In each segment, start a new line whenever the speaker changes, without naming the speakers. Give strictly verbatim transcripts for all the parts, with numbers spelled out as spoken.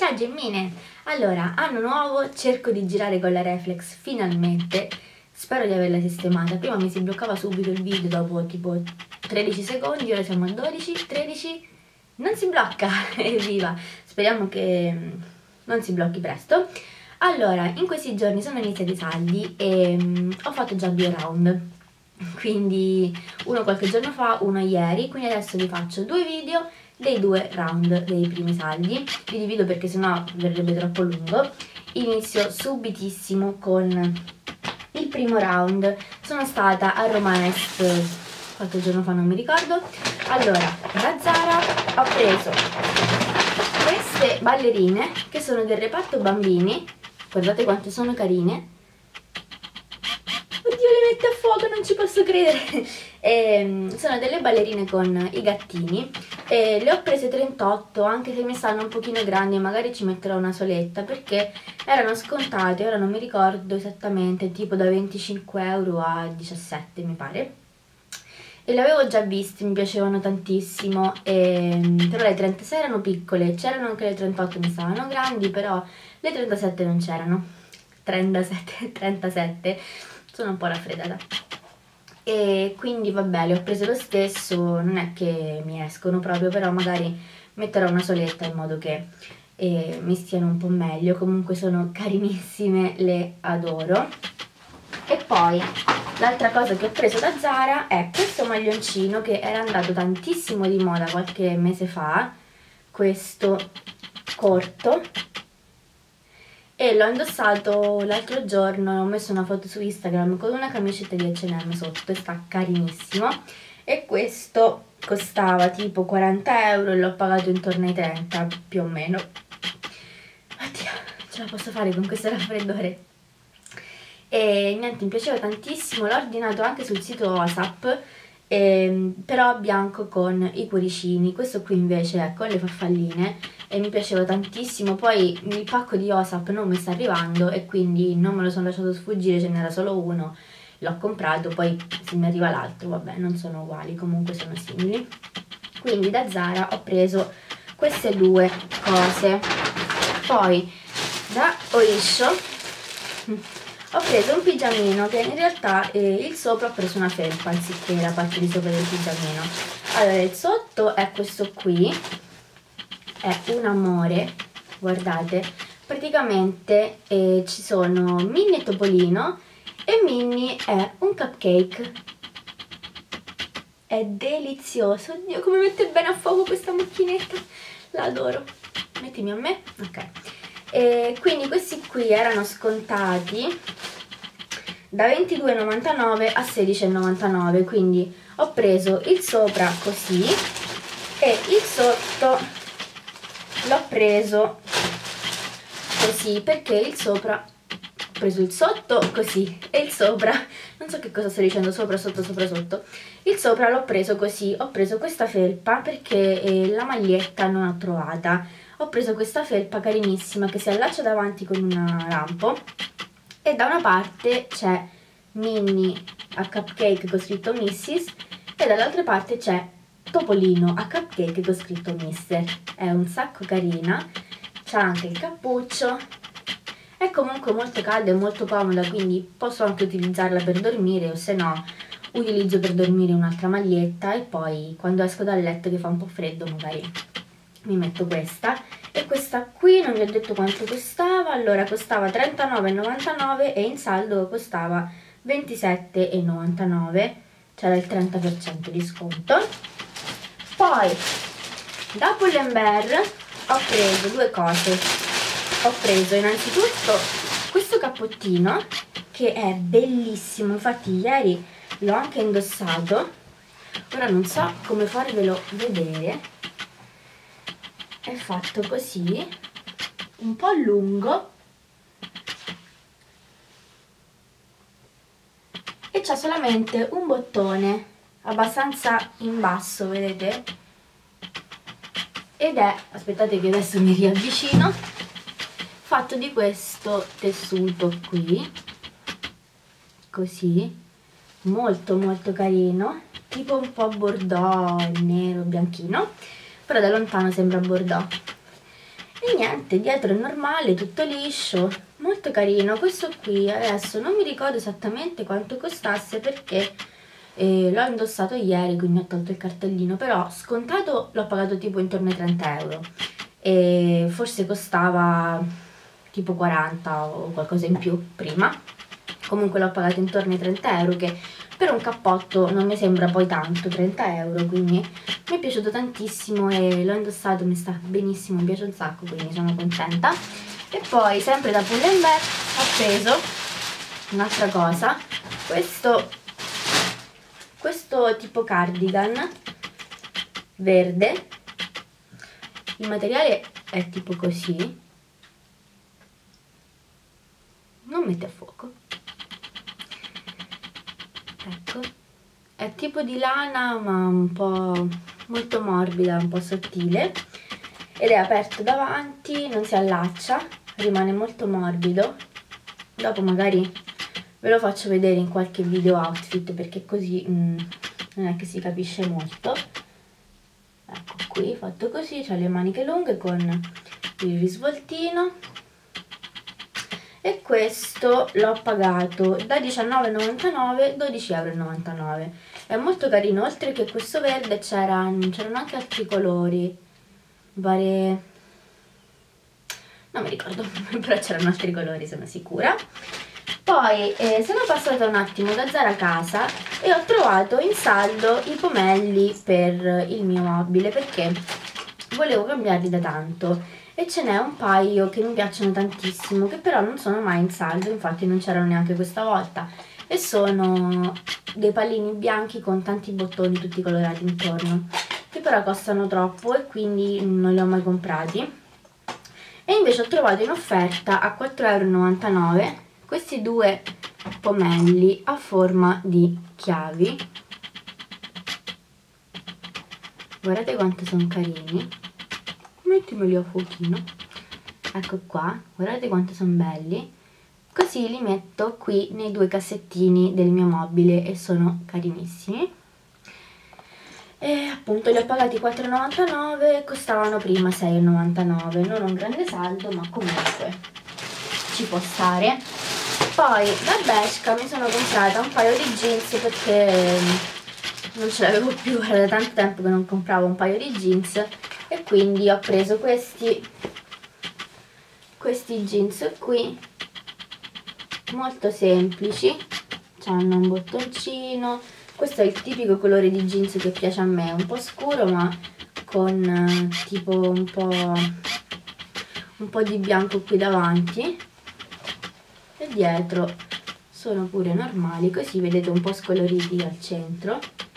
Ciao Gemmine! Allora, anno nuovo, cerco di girare con la reflex finalmente, spero di averla sistemata. Prima mi si bloccava subito il video dopo tipo tredici secondi, ora siamo a dodici, tredici, non si blocca, evviva! Speriamo che non si blocchi presto. Allora, in questi giorni sono iniziati i saldi e um, ho fatto già due round, quindi uno qualche giorno fa, uno ieri, quindi adesso vi faccio due video dei due round dei primi saldi. Vi divido perché sennò verrebbe troppo lungo. Inizio subitissimo con il primo round. Sono stata a Roma Est qualche giorno fa, non mi ricordo. Allora, da Zara ho preso queste ballerine che sono del reparto bambini. Guardate quanto sono carine. Oddio, le mette a fuoco, non ci posso credere. E, sono delle ballerine con i gattini. E le ho prese trentotto, anche se mi stanno un pochino grandi e magari ci metterò una soletta, perché erano scontate, ora non mi ricordo esattamente, tipo da venticinque euro a diciassette mi pare. E le avevo già viste, mi piacevano tantissimo, e, però le trentasei erano piccole, c'erano anche le trentotto, mi stavano grandi, però le trentasette non c'erano. trentasette, trentasette, sono un po' raffreddata. E quindi vabbè, le ho prese lo stesso, non è che mi escono proprio, però magari metterò una soletta in modo che eh, mi stiano un po' meglio. Comunque sono carinissime, le adoro. E poi l'altra cosa che ho preso da Zara è questo maglioncino che era andato tantissimo di moda qualche mese fa, questo corto, e l'ho indossato l'altro giorno, ho messo una foto su Instagram con una camicetta di acca e emme sotto e sta carinissimo. E questo costava tipo quaranta euro e l'ho pagato intorno ai trenta più o meno. Oddio, ce la posso fare con questo raffreddore. E niente, mi piaceva tantissimo, l'ho ordinato anche sul sito ASAP, eh, però bianco con i cuoricini. Questo qui invece è con le farfalline e mi piaceva tantissimo. Poi il pacco di ASAP non mi sta arrivando e quindi non me lo sono lasciato sfuggire, ce n'era solo uno, l'ho comprato, poi se mi arriva l'altro, vabbè, non sono uguali, comunque sono simili. Quindi da Zara ho preso queste due cose. Poi da Oysho ho preso un pigiamino che in realtà eh, il sopra ho preso una felpa anziché la parte di sopra del pigiamino. Allora, il sotto è questo qui, è un amore, guardate, praticamente eh, ci sono Minnie e Topolino e Minnie è un cupcake. È delizioso, oddio come mette bene a fuoco questa macchinetta, la adoro. Mettimi a me, ok. E quindi questi qui erano scontati da ventidue e novantanove a sedici e novantanove, quindi ho preso il sopra così e il sotto l'ho preso così, perché il sopra ho preso il sotto così e il sopra, non so che cosa sto dicendo, sopra, sotto, sopra, sotto, il sopra l'ho preso così. Ho preso questa felpa perché eh, la maglietta non l'ho trovata. Ho preso questa felpa carinissima che si allaccia davanti con un lampo e da una parte c'è Minnie a cupcake con scritto missis e dall'altra parte c'è Topolino a cupcake con scritto mister. È un sacco carina, c'ha anche il cappuccio, è comunque molto calda e molto comoda, quindi posso anche utilizzarla per dormire, o se no utilizzo per dormire un'altra maglietta e poi quando esco dal letto che fa un po' freddo magari mi metto questa. E questa qui non vi ho detto quanto costava. Allora, costava trentanove e novantanove e in saldo costava ventisette e novantanove, c'era il trenta per cento di sconto. Poi da Pull&Bear ho preso due cose. Ho preso innanzitutto questo cappottino che è bellissimo, infatti ieri l'ho anche indossato, ora non so come farvelo vedere. È fatto così, un po' lungo e c'ha solamente un bottone abbastanza in basso, vedete? Ed è, aspettate che adesso mi riavvicino, fatto di questo tessuto qui, così, molto molto carino, tipo un po' bordeaux, nero, bianchino, però da lontano sembra bordeaux. E niente, dietro è normale, tutto liscio, molto carino. Questo qui adesso non mi ricordo esattamente quanto costasse perché eh, l'ho indossato ieri, quindi ho tolto il cartellino, però scontato l'ho pagato tipo intorno ai trenta euro e forse costava tipo quaranta o qualcosa in più prima. Comunque l'ho pagato intorno ai trenta euro, che per un cappotto non mi sembra poi tanto, trenta euro, quindi mi è piaciuto tantissimo e l'ho indossato, mi sta benissimo, mi piace un sacco, quindi sono contenta. E poi sempre da Pull&Bear ho preso un'altra cosa, questo, questo tipo cardigan verde, il materiale è tipo così, non mette a fuoco, ecco, è tipo di lana ma un po' molto morbida, un po' sottile, ed è aperto davanti, non si allaccia, rimane molto morbido. Dopo magari ve lo faccio vedere in qualche video outfit perché così mh, non è che si capisce molto. Ecco qui, fatto così, c'ha le maniche lunghe con il risvoltino. E questo l'ho pagato da diciannove e novantanove a dodici e novantanove euro. È molto carino, oltre che questo verde c'erano anche altri colori, vari... non mi ricordo, però c'erano altri colori, sono sicura. Poi eh, sono passata un attimo da Zara Casa e ho trovato in saldo i pomelli per il mio mobile perché volevo cambiarli da tanto e ce n'è un paio che mi piacciono tantissimo, che però non sono mai in saldo, infatti non c'erano neanche questa volta, e sono dei pallini bianchi con tanti bottoni tutti colorati intorno, che però costano troppo e quindi non li ho mai comprati. E invece ho trovato in offerta a quattro e novantanove euro questi due pomelli a forma di chiavi. Guardate quanto sono carini, mettimeli a fuochino, ecco qua, guardate quanto sono belli, così li metto qui nei due cassettini del mio mobile e sono carinissimi. E appunto li ho pagati quattro e novantanove, costavano prima sei e novantanove, non un grande saldo ma comunque ci può stare. Poi da Bershka mi sono comprata un paio di jeans perché non ce l'avevo più, era da tanto tempo che non compravo un paio di jeans e quindi ho preso questi, questi jeans qui, molto semplici, hanno un bottoncino. Questo è il tipico colore di jeans che piace a me, un po' scuro ma con eh, tipo un po', un po' di bianco qui davanti, e dietro sono pure normali, così vedete un po' scoloriti al centro.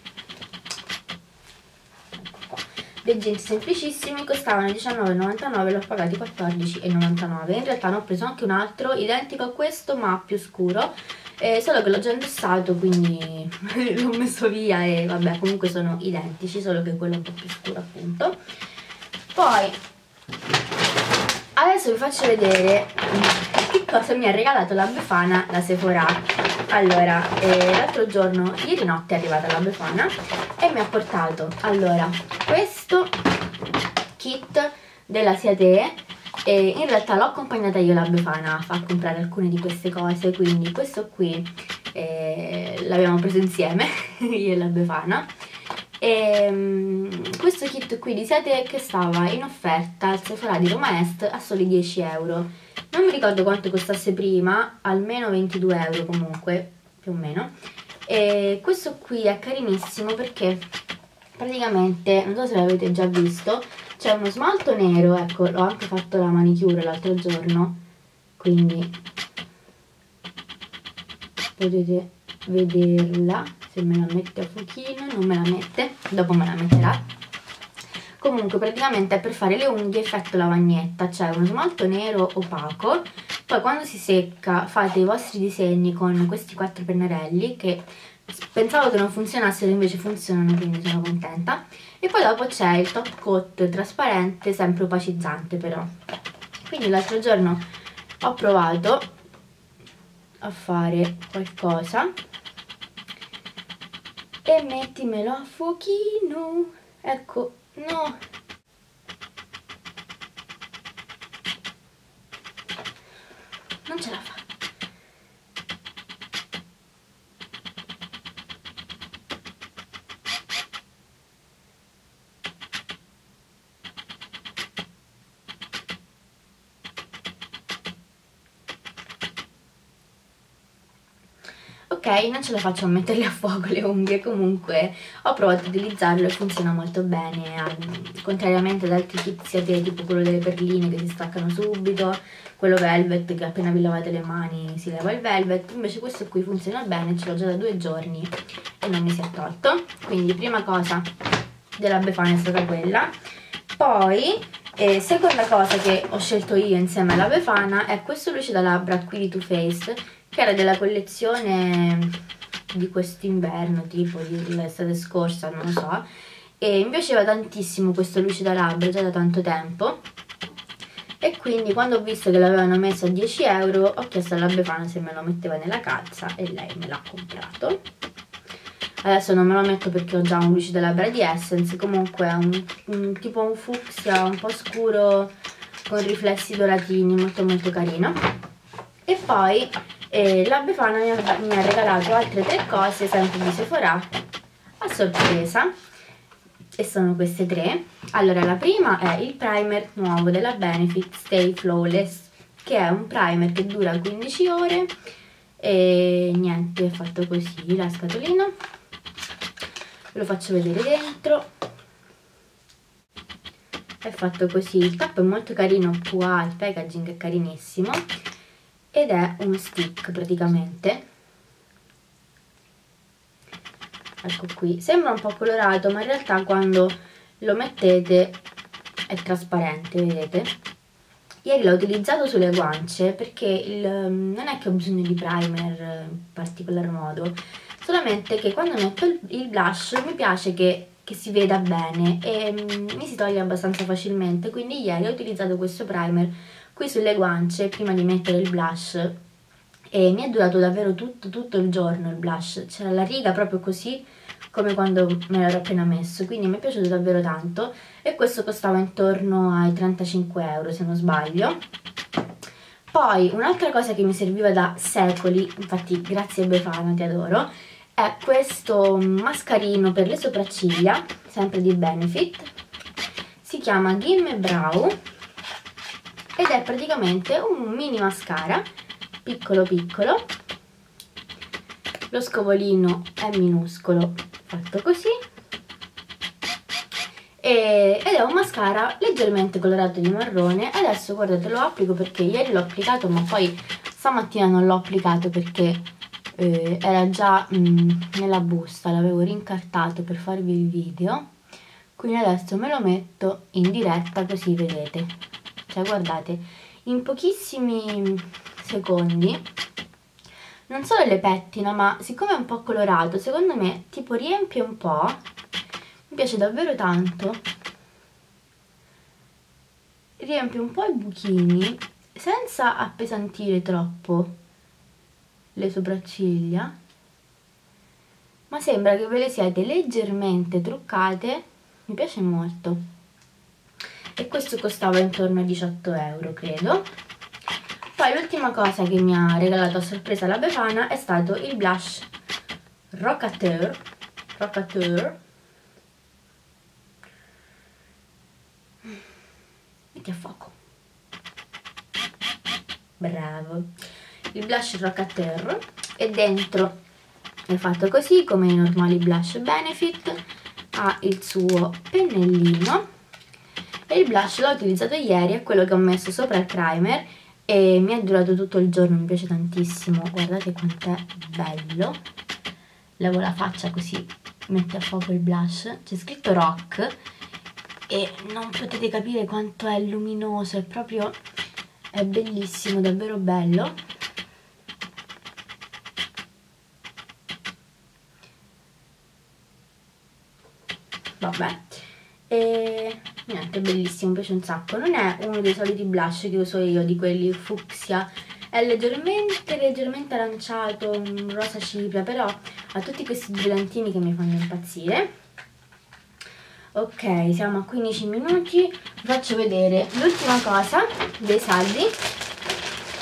Ecco qua. Dei jeans semplicissimi, costavano diciannove e novantanove, l'ho pagati quattordici e novantanove. In realtà ne ho preso anche un altro identico a questo ma più scuro, eh, solo che l'ho già indossato quindi l'ho messo via e vabbè, comunque sono identici, solo che quello è un po' più scuro appunto. Poi adesso vi faccio vedere che cosa mi ha regalato la Befana da Sephora. Allora, eh, l'altro giorno, ieri notte è arrivata la Befana e mi ha portato allora questo kit della Ciate, e in realtà l'ho accompagnata io la Befana a far comprare alcune di queste cose, quindi questo qui eh, l'abbiamo preso insieme io e la Befana. E, um, questo kit qui di Ciate che stava in offerta al Sephora di Roma Est a soli dieci euro. Non mi ricordo quanto costasse prima, almeno ventidue euro comunque, più o meno. E questo qui è carinissimo perché praticamente, non so se l'avete già visto, c'è uno smalto nero, ecco, l'ho anche fatto la manicure l'altro giorno, quindi potete vederla, se me la mette a fuochino, non me la mette, dopo me la metterà. Comunque praticamente è per fare le unghie effetto lavagnetta, c'è uno smalto nero opaco, poi quando si secca fate i vostri disegni con questi quattro pennarelli che pensavo che non funzionassero, invece funzionano, quindi sono contenta. E poi dopo c'è il top coat trasparente, sempre opacizzante però. Quindi l'altro giorno ho provato a fare qualcosa e mettimelo a fuochino, ecco, no, non ce la fa. Ok, non ce la faccio a metterle a fuoco le unghie, comunque ho provato ad utilizzarlo e funziona molto bene, contrariamente ad altri kit siate tipo quello delle perline che si staccano subito, quello velvet che appena vi lavate le mani si leva il velvet, invece questo qui funziona bene, ce l'ho già da due giorni e non mi si è tolto. Quindi prima cosa della Befana è stata quella. Poi eh, seconda cosa che ho scelto io insieme alla Befana è questo lucido labbra qui di Too Faced, che era della collezione di quest'inverno, tipo dell'estate scorsa, non lo so, e mi piaceva tantissimo questo lucido labbra già da tanto tempo, e quindi quando ho visto che l'avevano messo a dieci euro ho chiesto alla Befana se me lo metteva nella calza e lei me l'ha comprato. Adesso non me lo metto perché ho già un lucido labbra di Essence, comunque è un, un, tipo un fucsia un po' scuro con riflessi doratini, molto molto carino. E poi eh, la Befana mi ha, mi ha regalato altre tre cose sempre di Sephora a sorpresa, e sono queste tre. Allora, la prima è il primer nuovo della Benefit Stay Flawless, che è un primer che dura quindici ore e niente, è fatto così la scatolina, ve lo faccio vedere dentro. È fatto così, il tappo è molto carino, qua il packaging è carinissimo ed è uno stick praticamente. Ecco qui, sembra un po' colorato ma in realtà quando lo mettete è trasparente, vedete? Ieri l'ho utilizzato sulle guance perché il, non è che ho bisogno di primer in particolar modo, solamente che quando metto il, il blush mi piace che, che si veda bene e mm, mi si toglie abbastanza facilmente, quindi ieri ho utilizzato questo primer qui sulle guance prima di mettere il blush e mi è durato davvero tutto, tutto il giorno il blush, c'era la riga proprio così come quando me l'ero appena messo, quindi mi è piaciuto davvero tanto e questo costava intorno ai trentacinque euro se non sbaglio. Poi un'altra cosa che mi serviva da secoli, infatti grazie Befana, ti adoro, è questo mascarino per le sopracciglia, sempre di Benefit, si chiama Gimme Brow ed è praticamente un mini mascara piccolo piccolo, lo scovolino è minuscolo fatto così e, ed è un mascara leggermente colorato di marrone. Adesso guardate, lo applico perché ieri l'ho applicato ma poi stamattina non l'ho applicato perché eh, era già mh, nella busta, l'avevo rincartato per farvi il video, quindi adesso me lo metto in diretta così vedete, cioè guardate, in pochissimi secondi non solo le pettina, ma siccome è un po' colorato, secondo me tipo riempie un po', mi piace davvero tanto, riempie un po' i buchini senza appesantire troppo le sopracciglia, ma sembra che ve le siete leggermente truccate, mi piace molto. E questo costava intorno a diciotto euro credo. Poi l'ultima cosa che mi ha regalato a sorpresa la Befana è stato il blush Rockateur, Rockateur. Metti a fuoco. Bravo. Il blush Rockateur e dentro è fatto così come i normali blush Benefit, ha il suo pennellino e il blush l'ho utilizzato ieri, è quello che ho messo sopra il primer e mi è durato tutto il giorno, mi piace tantissimo, guardate quant'è bello. Levo la faccia così mette a fuoco il blush, c'è scritto rock e non potete capire quanto è luminoso, è proprio, è bellissimo, davvero bello. Vabbè, e niente, è bellissimo, mi piace un sacco. Non è uno dei soliti blush che uso io, di quelli fucsia, è leggermente leggermente aranciato, un rosa cipria, però ha tutti questi brillantini che mi fanno impazzire. Ok, siamo a quindici minuti, vi faccio vedere l'ultima cosa dei saldi.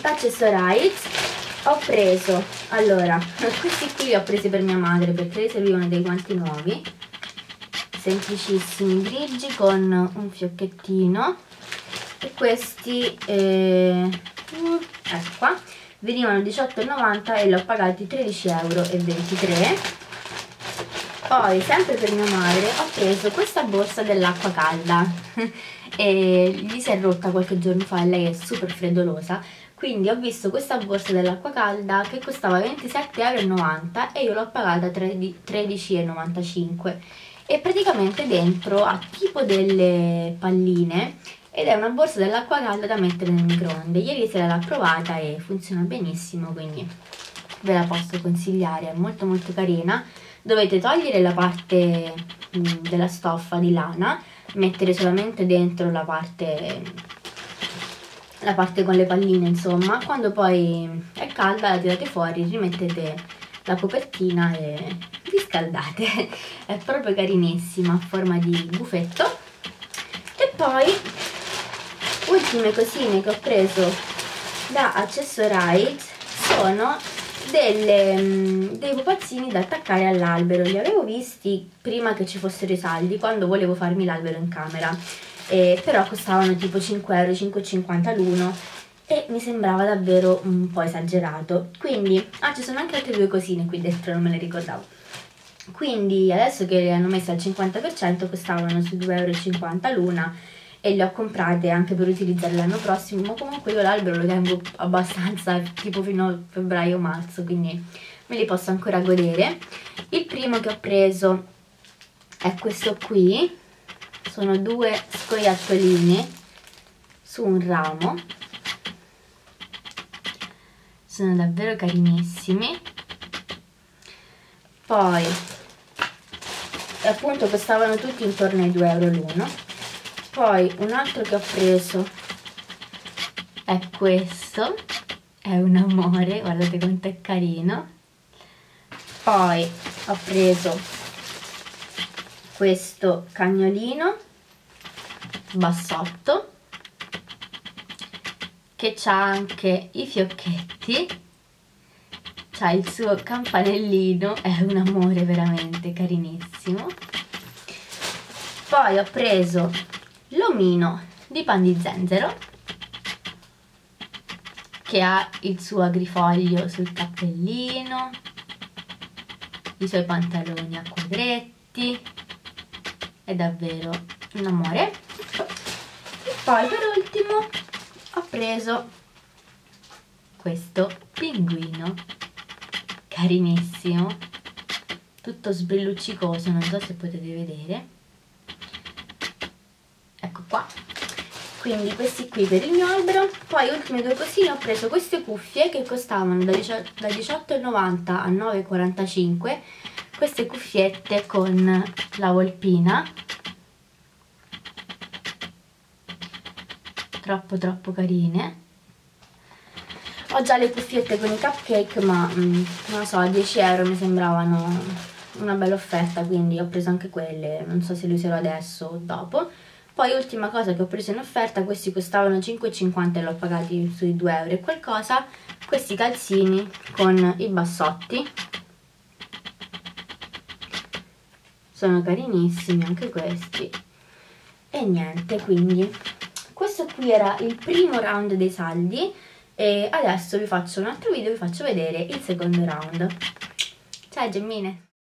da Accessorize ho preso, allora, questi qui li ho presi per mia madre perché le servivano dei guanti nuovi, semplicissimi, grigi con un fiocchettino, e questi, eh, ecco qua, venivano diciotto e novanta e li ho pagati tredici e ventitré euro. Poi, sempre per mia madre, ho preso questa borsa dell'acqua calda e gli si è rotta qualche giorno fa e lei è super freddolosa, quindi ho visto questa borsa dell'acqua calda che costava ventisette e novanta euro e io l'ho pagata tredici e novantacinque, e praticamente dentro ha tipo delle palline ed è una borsa dell'acqua calda da mettere nel microonde. Ieri sera l'ho provata e funziona benissimo, quindi ve la posso consigliare, è molto molto carina. Dovete togliere la parte mh, della stoffa di lana, mettere solamente dentro la parte, la parte con le palline, insomma. Quando poi è calda la tirate fuori, rimettete la copertina e vi scaldate. È proprio carinissima, a forma di buffetto. E poi ultime cosine che ho preso da Accessorize sono delle, dei pupazzini da attaccare all'albero. Li avevo visti prima che ci fossero i saldi, quando volevo farmi l'albero in camera, eh, però costavano tipo cinque euro, cinque e cinquanta l'uno e mi sembrava davvero un po' esagerato. Quindi, ah, ci sono anche altre due cosine qui dentro, non me le ricordavo. Quindi adesso che le hanno messe al cinquanta per cento costavano su due euro e cinquanta l'una e le ho comprate anche per utilizzare l'anno prossimo, ma comunque io l'albero lo tengo abbastanza tipo fino a febbraio-marzo, quindi me li posso ancora godere. Il primo che ho preso è questo qui, sono due scoiattolini su un ramo, sono davvero carinissimi. Poi appunto costavano tutti intorno ai due euro l'uno. Poi un altro che ho preso è questo, è un amore, guardate quanto è carino. Poi ho preso questo cagnolino bassotto che c'ha anche i fiocchetti, c'ha il suo campanellino, è un amore veramente carinissimo. Poi ho preso l'omino di Pan di Zenzero che ha il suo agrifoglio sul cappellino, i suoi pantaloni a quadretti, è davvero un amore. E poi per ultimo ho preso questo pinguino carinissimo, tutto sbrilluccicoso, non so se potete vedere. Ecco qua, quindi questi qui per il mio albero. Poi ultime due cosine, ho preso queste cuffie che costavano da diciotto e novanta a nove e quarantacinque, queste cuffiette con la volpina, troppo troppo carine. Ho già le cuffiette con i cupcake, ma mh, non lo so, a dieci euro mi sembravano una bella offerta, quindi ho preso anche quelle, non so se le userò adesso o dopo. Poi ultima cosa che ho preso in offerta, questi costavano cinque e cinquanta e l'ho pagati sui due euro e qualcosa, questi calzini con i bassotti, sono carinissimi anche questi. E niente, quindi questo qui era il primo round dei saldi e adesso vi faccio un altro video e vi faccio vedere il secondo round. Ciao gemmine!